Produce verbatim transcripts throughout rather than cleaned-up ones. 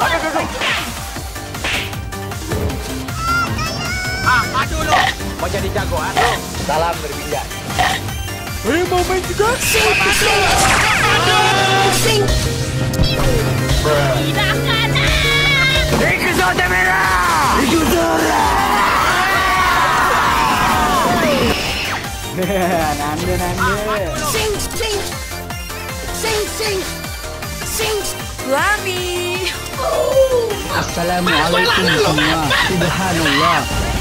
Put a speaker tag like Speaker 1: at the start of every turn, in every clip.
Speaker 1: Ah, maju lu. Mau jadi jagoan lu. Salam berbeda.
Speaker 2: Hei, mau main juga?
Speaker 3: Sing, sing, sing. Tidak kena.
Speaker 1: Ikuzote merah. Ikuzora.
Speaker 2: Nande, nande.
Speaker 3: Sing, sing, sing, sing, sing. Lami.
Speaker 2: Assalamualaikum semua. Subhanallah.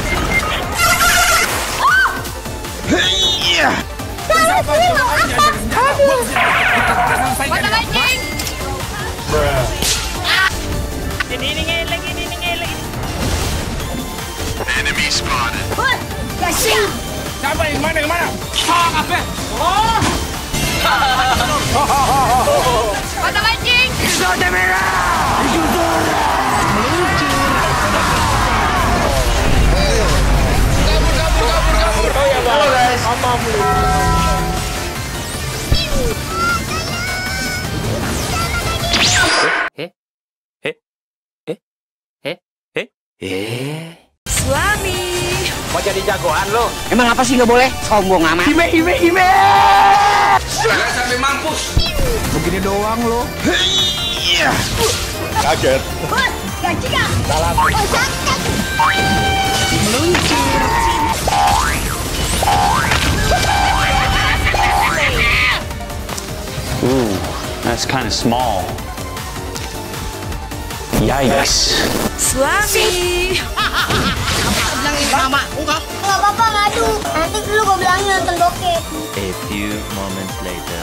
Speaker 1: Iya.
Speaker 3: Mata mancing.
Speaker 4: Ini ini ngeleng ini ini ngeleng.
Speaker 5: Enemy spotted.
Speaker 3: Hoi, gasing.
Speaker 1: Siapa yang mana yang mana? Ah, apa? Oh.
Speaker 3: Mata mancing.
Speaker 1: Ikuzote merah. Ikuzora. Kabur, kabur, kabur, kabur. Oh ya, halo guys.
Speaker 4: Eh? Eh? Eh? Eh? Eh? Eh?
Speaker 3: Suami.
Speaker 1: Mau jadi jagoan lu.
Speaker 4: Emang apa sih nggak boleh? Sombong amat.
Speaker 1: Ime, ime, ime.
Speaker 5: Jangan sampai mampus.
Speaker 2: Begini doang lo.
Speaker 1: Iya. Kaget.
Speaker 3: Hoi, gasing.
Speaker 1: Salam.
Speaker 3: Oh, sakit.
Speaker 6: Ooh, that's kind of small. Yikes.
Speaker 3: Suami.
Speaker 1: Bilangin mama. Enggak.
Speaker 7: Nggak apa-apa, ngadu. Nanti dulu gue bilangin nonton bokep.
Speaker 4: A few moments later.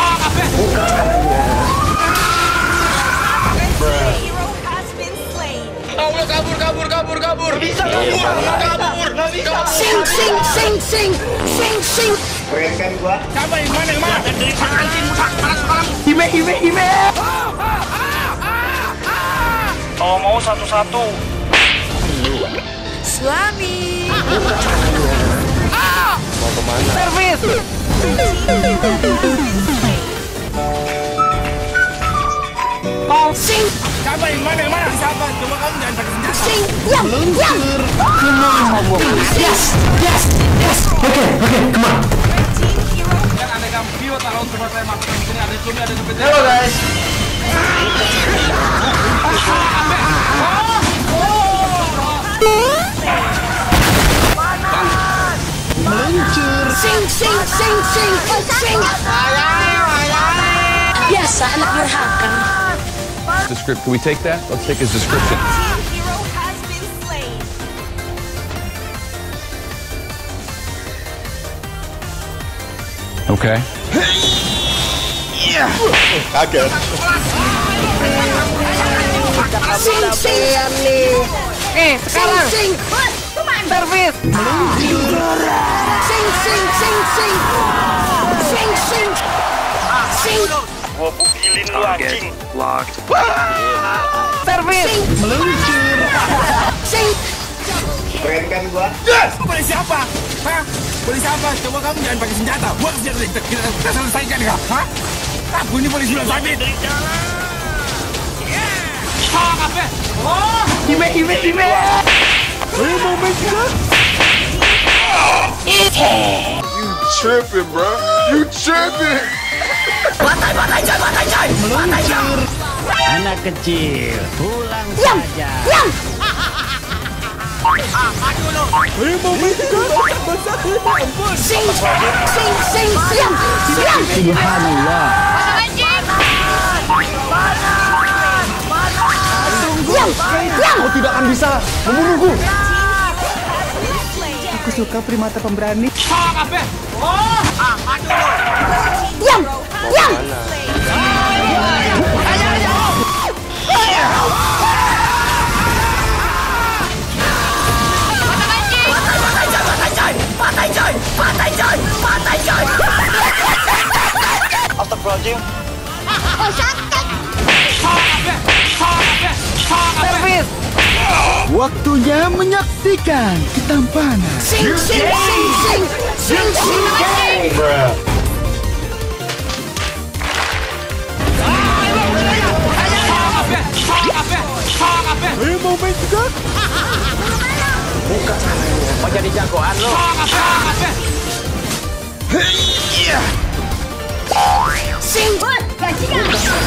Speaker 1: Kabur, kabur, kabur, kabur, kabur. Bisa kabur, kabur, kabur.
Speaker 3: Sing, sing, sing, sing, sing, sing.
Speaker 1: Keren kan gua? Siapa yang mana yang mana? Dari anjing musak panas malam. Ime, ime, ime.
Speaker 6: Kalau mau satu-satu.
Speaker 3: Suami.
Speaker 1: Mau kemana?
Speaker 3: Servis. Sing,
Speaker 1: Siapa yang mana yang mana? Siapa? Coba kamu jangan pakai senjata.
Speaker 3: sing, yang, yang. Yes, yes, yes.
Speaker 1: Kan ada kampio talon coba saya masukkan di sini ada cumi ada seperti.
Speaker 2: Halo guys.
Speaker 3: Meluncur. Sing, sing, sing, sing, sing. Biasa anak durhaka.
Speaker 5: Descript. Can we take that? Let's take his description. Okay.
Speaker 1: Kaget.
Speaker 3: Sing, sing.
Speaker 4: Eh,
Speaker 3: Sing, sing.
Speaker 4: servis.
Speaker 3: Sing, sing, sing, sing. Sing, sing. Sing.
Speaker 6: Gua pukilin lu anjing.
Speaker 5: Locked.
Speaker 4: Servis.
Speaker 3: Meluncur. Sing.
Speaker 1: Keren kan gua? Yes! Boleh siapa? Hah? Boleh siapa? Coba kamu jangan pakai senjata. Buat senjata kita, kita, kita selesaikan ya. Hah? Aku ini polisi sudah sabit. Ah, apa? Oh! Ime, ime, ime.
Speaker 2: Hei, mau main juga?
Speaker 5: You tripping, bro. You tripping.
Speaker 2: Meluncur.
Speaker 4: Anak kecil, pulang
Speaker 3: Diam,
Speaker 4: saja.
Speaker 3: diam.
Speaker 2: Hei, mau main juga? Ampun.
Speaker 3: Sing, sing, sing, diam, diam.
Speaker 2: Subhanallah.
Speaker 3: Diam, diam.
Speaker 2: Kau tidak akan bisa membunuhku. Aku suka primata pemberani.
Speaker 3: Diam, diam.
Speaker 6: Astagfirullahaladzim.
Speaker 3: Oh, sakit.
Speaker 4: Servis.
Speaker 2: Waktunya menyaksikan ketampanan.
Speaker 3: Sing, sing, sing, sing, sing, sing.
Speaker 2: Eh, mau main juga?
Speaker 4: Buka caranya. Mau jadi jagoan lo.
Speaker 7: Sing. Buat, gajinya.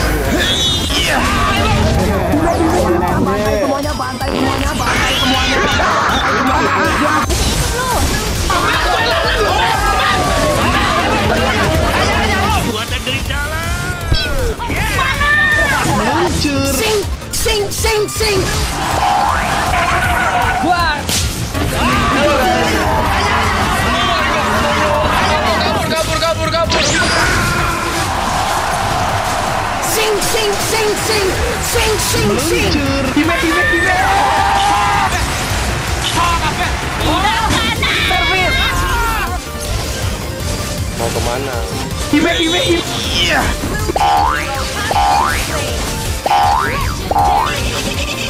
Speaker 3: Bantai semuanya, bantai semuanya, bantai semuanya.
Speaker 2: Meluncur.
Speaker 3: Sing, sing, sing, sing.
Speaker 4: Wah.
Speaker 1: Kabur, kabur, kabur.
Speaker 3: Sing, sing, sing, sing, sing, sing, sing.
Speaker 2: Meluncur.
Speaker 4: Time, time, time. Servis.
Speaker 6: Mau kemana?
Speaker 4: Time, time, time.